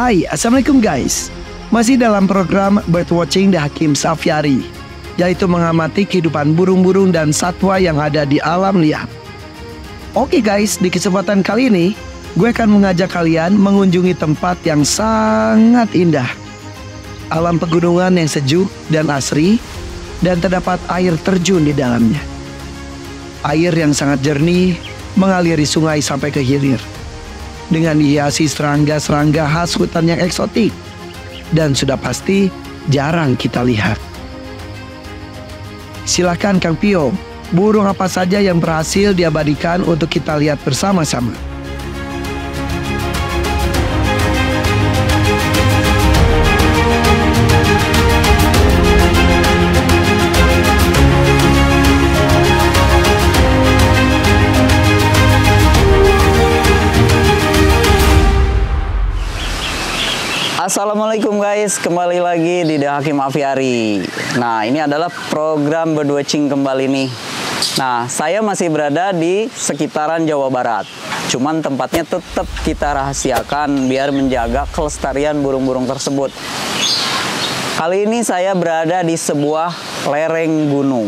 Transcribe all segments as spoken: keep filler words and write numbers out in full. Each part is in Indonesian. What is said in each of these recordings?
Hai, Assalamualaikum guys. Masih dalam program Birdwatching The Hakim Safyari, yaitu mengamati kehidupan burung-burung dan satwa yang ada di alam liar. Oke guys, di kesempatan kali ini gue akan mengajak kalian mengunjungi tempat yang sangat indah. Alam pegunungan yang sejuk dan asri, dan terdapat air terjun di dalamnya. Air yang sangat jernih mengaliri sungai sampai ke hilir, dengan dihiasi serangga-serangga khas hutan yang eksotik, dan sudah pasti jarang kita lihat. Silakan Kang Pio, burung apa saja yang berhasil diabadikan untuk kita lihat bersama-sama? Assalamualaikum guys, kembali lagi di The Hakim Aviary. Nah, ini adalah program birdwatching kembali nih. Nah, saya masih berada di sekitaran Jawa Barat. Cuman tempatnya tetap kita rahasiakan biar menjaga kelestarian burung-burung tersebut. Kali ini saya berada di sebuah lereng gunung.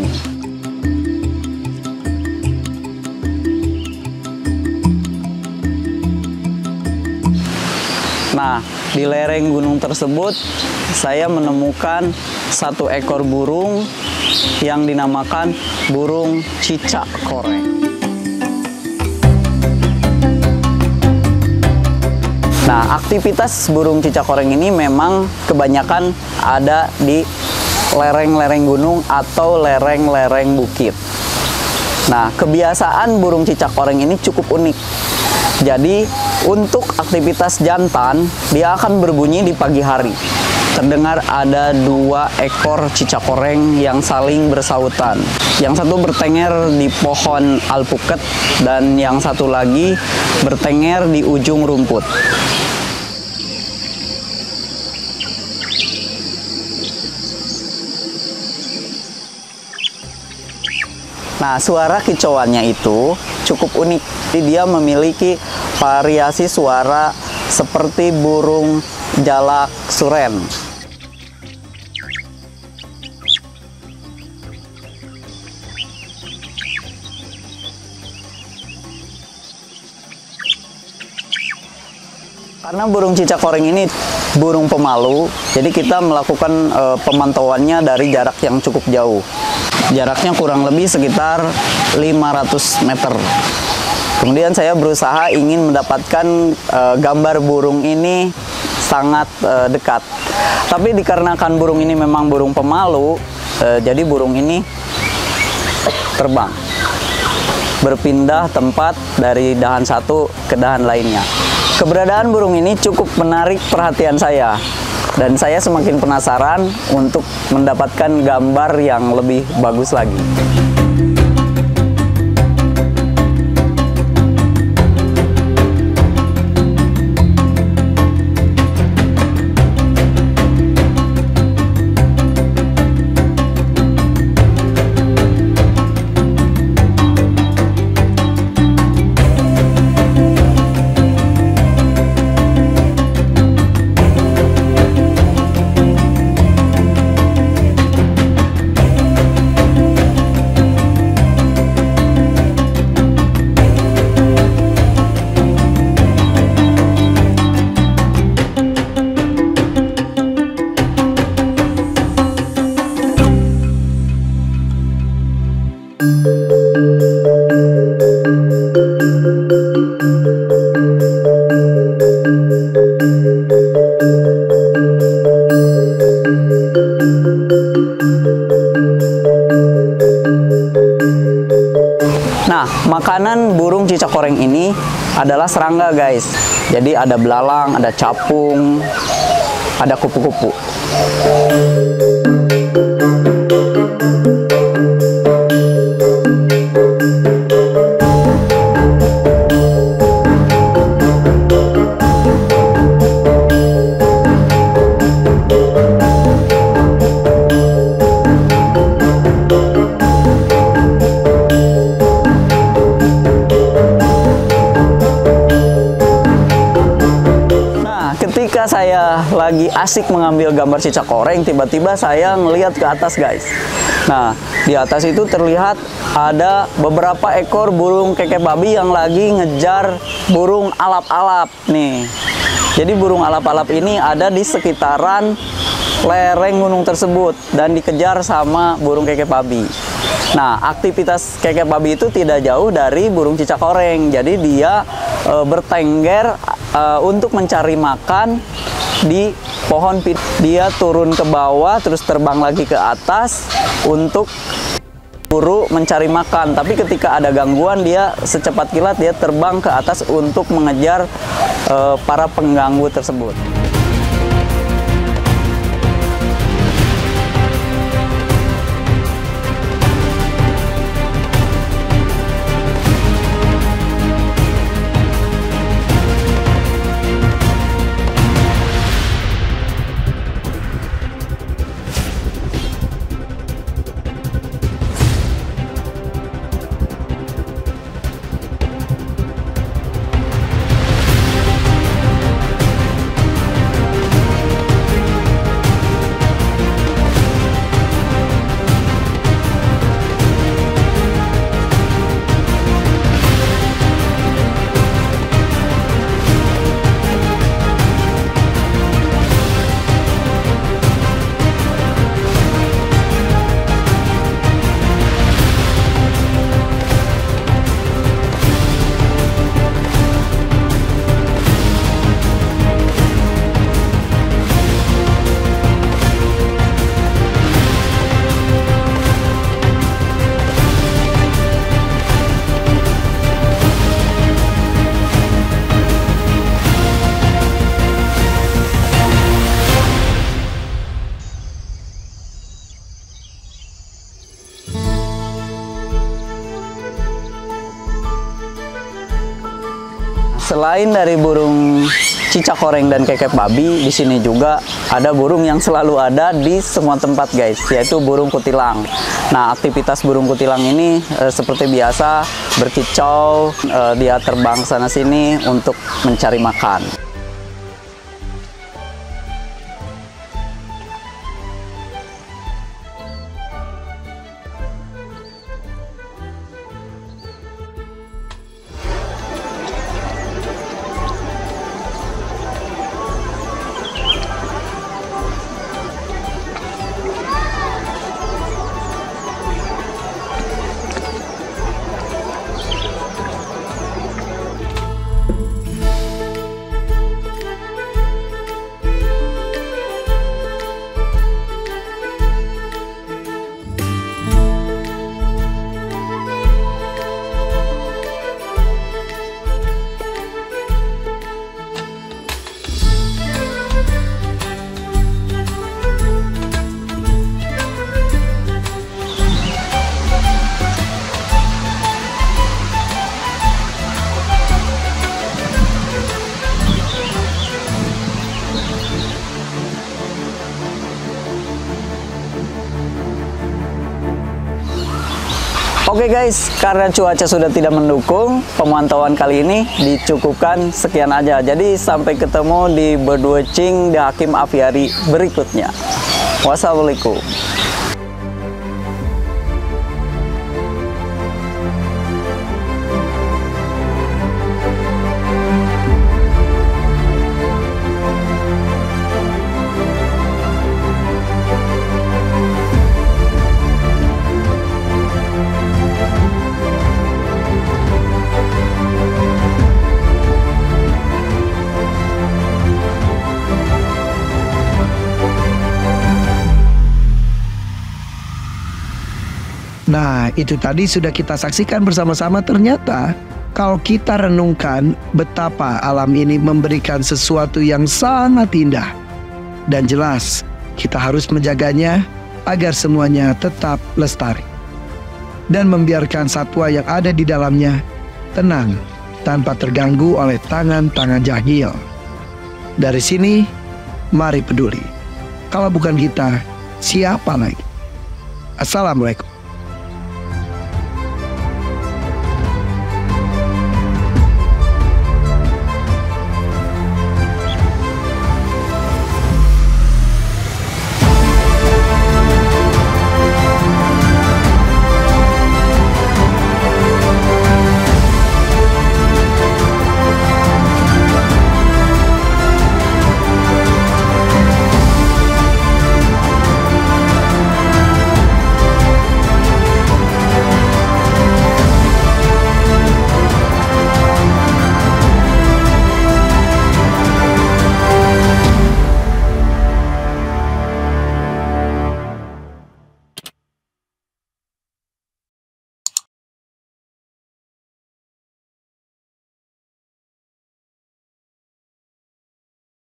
Nah, di lereng gunung tersebut saya menemukan satu ekor burung yang dinamakan burung cicak koreng. Nah, aktivitas burung cicak koreng ini memang kebanyakan ada di lereng-lereng gunung atau lereng-lereng bukit. Nah, kebiasaan burung cicak koreng ini cukup unik. Jadi, untuk aktivitas jantan, dia akan berbunyi di pagi hari. Terdengar ada dua ekor cicak koreng yang saling bersautan. Yang satu bertengger di pohon alpukat dan yang satu lagi bertengger di ujung rumput. Nah, suara kicauannya itu cukup unik. Dia memiliki variasi suara seperti burung jalak suren. Karena burung cicak koreng ini burung pemalu, jadi kita melakukan e, pemantauannya dari jarak yang cukup jauh. Jaraknya kurang lebih sekitar lima ratus meter. Kemudian saya berusaha ingin mendapatkan e, gambar burung ini sangat e, dekat. Tapi dikarenakan burung ini memang burung pemalu, e, jadi burung ini terbang, berpindah tempat dari dahan satu ke dahan lainnya. Keberadaan burung ini cukup menarik perhatian saya, dan saya semakin penasaran untuk mendapatkan gambar yang lebih bagus lagi. Nah, makanan burung cicak koreng ini adalah serangga guys. Jadi ada belalang, ada capung, ada kupu-kupu. ketika saya lagi asik mengambil gambar cicak oreng, tiba-tiba saya ngelihat ke atas guys. Nah, di atas itu terlihat ada beberapa ekor burung keke babi yang lagi ngejar burung alap-alap nih. Jadi burung alap-alap ini ada di sekitaran lereng gunung tersebut dan dikejar sama burung keke babi. Nah, aktivitas keke babi itu tidak jauh dari burung cicak oreng. Jadi dia e, bertengger e, untuk mencari makan di pohon. Dia turun ke bawah terus terbang lagi ke atas untuk buru mencari makan. Tapi ketika ada gangguan, dia secepat kilat dia terbang ke atas untuk mengejar e, para pengganggu tersebut. Selain dari burung cicak oreng dan kekep babi, di sini juga ada burung yang selalu ada di semua tempat guys, yaitu burung kutilang. Nah, aktivitas burung kutilang ini e, seperti biasa berkicau, e, dia terbang sana sini untuk mencari makan. Oke guys, karena cuaca sudah tidak mendukung, pemantauan kali ini dicukupkan sekian aja. Jadi sampai ketemu di birdwatching The Hakim Aviary berikutnya. Wassalamualaikum. Nah, itu tadi sudah kita saksikan bersama-sama. Ternyata kalau kita renungkan betapa alam ini memberikan sesuatu yang sangat indah. Dan jelas kita harus menjaganya agar semuanya tetap lestari. Dan membiarkan satwa yang ada di dalamnya tenang tanpa terganggu oleh tangan-tangan jahil. Dari sini, mari peduli. Kalau bukan kita, siapa lagi? Assalamualaikum.